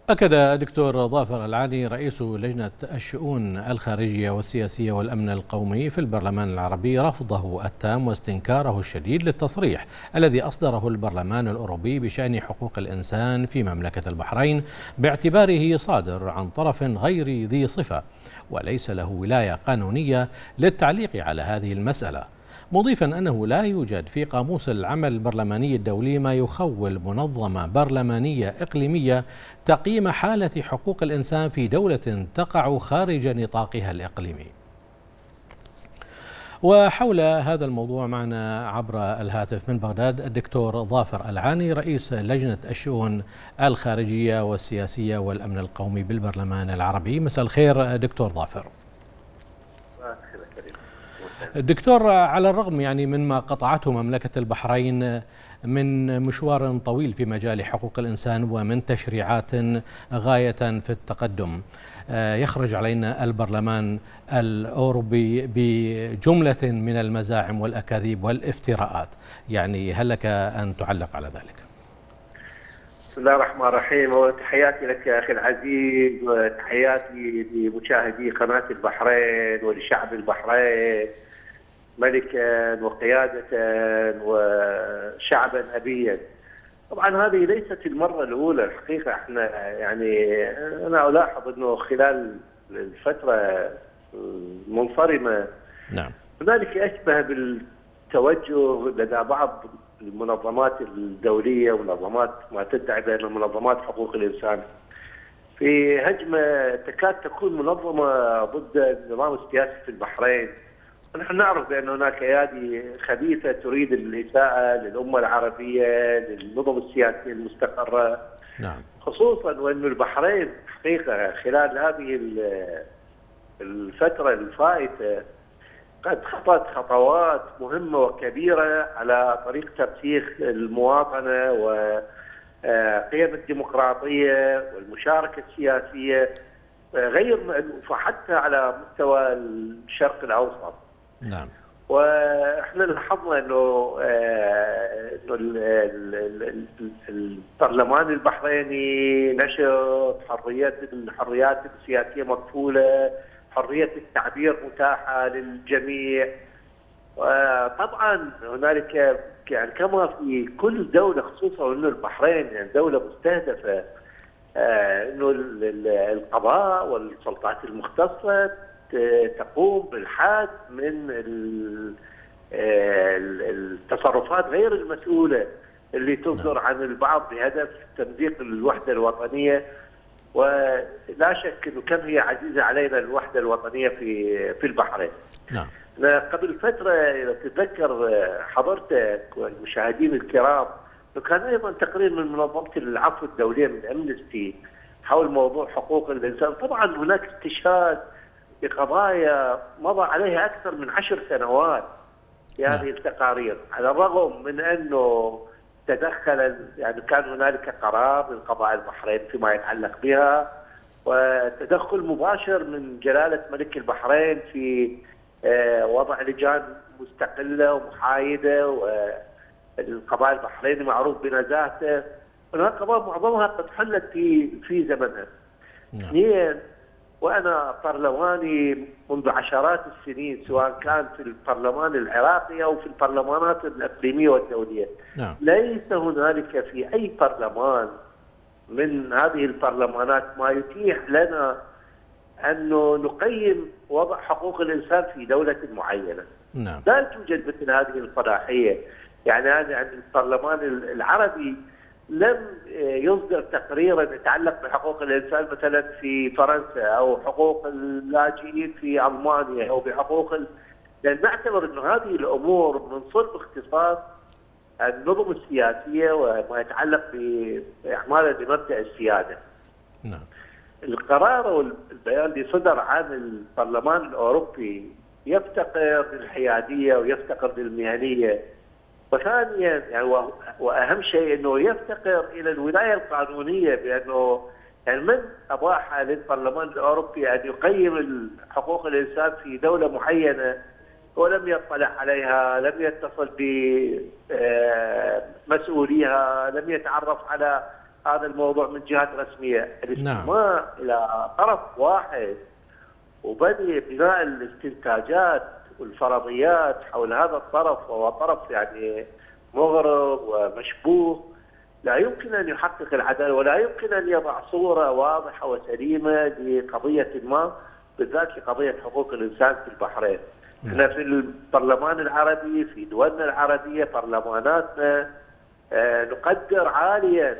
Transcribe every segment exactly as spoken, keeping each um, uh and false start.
أكد دكتور ظافر العاني رئيس لجنة الشؤون الخارجية والسياسية والأمن القومي في البرلمان العربي رفضه التام واستنكاره الشديد للتصريح الذي أصدره البرلمان الأوروبي بشأن حقوق الإنسان في مملكة البحرين باعتباره صادر عن طرف غير ذي صفة وليس له ولاية قانونية للتعليق على هذه المسألة، مضيفا أنه لا يوجد في قاموس العمل البرلماني الدولي ما يخول منظمة برلمانية إقليمية تقييم حالة حقوق الإنسان في دولة تقع خارج نطاقها الإقليمي. وحول هذا الموضوع معنا عبر الهاتف من بغداد الدكتور ظافر العاني رئيس لجنة الشؤون الخارجية والسياسية والأمن القومي بالبرلمان العربي. مساء الخير دكتور ظافر. دكتور، على الرغم يعني مما قطعته مملكة البحرين من مشوار طويل في مجال حقوق الإنسان ومن تشريعات غاية في التقدم، يخرج علينا البرلمان الأوروبي بجملة من المزاعم والأكاذيب والافتراءات، يعني هل لك أن تعلق على ذلك؟ بسم الله الرحمن الرحيم، وتحياتي لك يا أخي العزيز وتحياتي لمشاهدي قناة البحرين ولشعب البحرين ملكا وقيادة وشعبا أبيا. طبعا هذه ليست المرة الأولى الحقيقة، احنا يعني أنا ألاحظ أنه خلال الفترة المنصرمة نعم هنالك أشبه بالتوجه لدى بعض المنظمات الدولية ومنظمات ما تدعي بأنها منظمات حقوق الإنسان في هجمة تكاد تكون منظمة ضد النظام السياسي في البحرين. ونحن نعرف بأن هناك أيادي خبيثة تريد الإساءة للأمة العربية للنظم السياسية المستقرة. نعم. خصوصا وأن البحرين حقيقة خلال هذه الفترة الفائتة قد خطت خطوات مهمة وكبيرة على طريق ترسيخ المواطنة وقيم الديمقراطية والمشاركة السياسية غير مألوفة حتى على مستوى الشرق الأوسط. نعم. واحنا لاحظنا انه البرلمان البحريني نشط حريات الحريات السياسيه مكفوله، حريه التعبير متاحه للجميع. وطبعا هنالك يعني كما في كل دوله، خصوصا انه البحرين يعني دوله مستهدفه، انه القضاء والسلطات المختصه تقوم بالحاد من التصرفات غير المسؤولة اللي تصدر عن البعض بهدف تمزيق الوحدة الوطنية. ولا شك انه كم هي عزيزة علينا الوحدة الوطنية في في البحرين. نعم. قبل فترة إذا تتذكر حضرتك والمشاهدين الكرام كان ايضا تقرير من منظمة العفو الدولية من امنستي حول موضوع حقوق الانسان. طبعا هناك استشهاد بقضايا مضى عليها أكثر من عشر سنوات في هذه التقارير، على الرغم من أنه تدخل يعني كان هنالك قرار من قضاء البحرين فيما يتعلق بها، وتدخل مباشر من جلالة ملك البحرين في وضع لجان مستقلة ومحايدة، والقضاء البحريني معروف بنزاهته. هناك قضايا معظمها قد حلت في في زمنها. اثنين، وأنا برلماني منذ عشرات السنين سواء كان في البرلمان العراقي أو في البرلمانات الإقليمية والدولية. نعم. ليس هنالك في أي برلمان من هذه البرلمانات ما يتيح لنا أنه نقيم وضع حقوق الإنسان في دولة معينة. نعم. لا توجد مثل هذه الصلاحية. يعني يعني البرلمان العربي لم يصدر تقريرا يتعلق بحقوق الانسان مثلا في فرنسا او حقوق اللاجئين في المانيا او بحقوق ال... لان نعتبر انه هذه الامور من صلب اختصاص النظم السياسيه وما يتعلق باعمالها بمبدا السياده. نعم. القرار والبيان اللي صدر عن البرلمان الاوروبي يفتقر للحياديه ويفتقر للمهنيه. وثانيا يعني واهم شيء انه يفتقر الى الولايه القانونيه، بانه يعني من اباح للبرلمان الاوروبي ان يقيم حقوق الانسان في دوله معينه ولم يطلع عليها، لم يتصل بمسؤوليها، لم يتعرف على هذا الموضوع من جهات رسميه، الاستماع نعم. الى طرف واحد وبدء بناء الاستنتاجات والفرضيات حول هذا الطرف، وهو طرف يعني مغرض ومشبوه، لا يمكن ان يحقق العداله ولا يمكن ان يضع صوره واضحه وسليمه لقضيه ما، بالذات لقضيه حقوق الانسان في البحرين. احنا في البرلمان العربي، في دولنا العربيه، برلماناتنا آه نقدر عاليا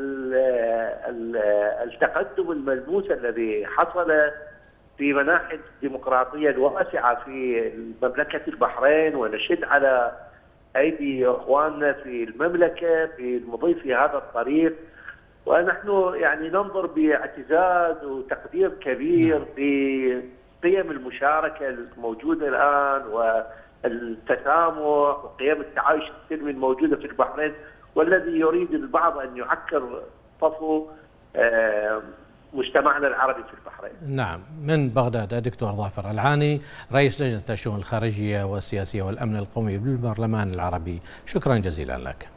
التقدم الملموس الذي حصل في مناحي الديمقراطيه الواسعه في مملكه البحرين، ونشد على ايدي اخواننا في المملكه في المضي في هذا الطريق، ونحن يعني ننظر باعتزاز وتقدير كبير بقيم المشاركه الموجوده الان والتسامح وقيم التعايش السلمي الموجوده في البحرين، والذي يريد البعض ان يعكر صفو مجتمعنا العربي في البحرين. نعم، من بغداد الدكتور ظافر العاني رئيس لجنة الشؤون الخارجية والسياسية والأمن القومي بالبرلمان العربي، شكرا جزيلا لك.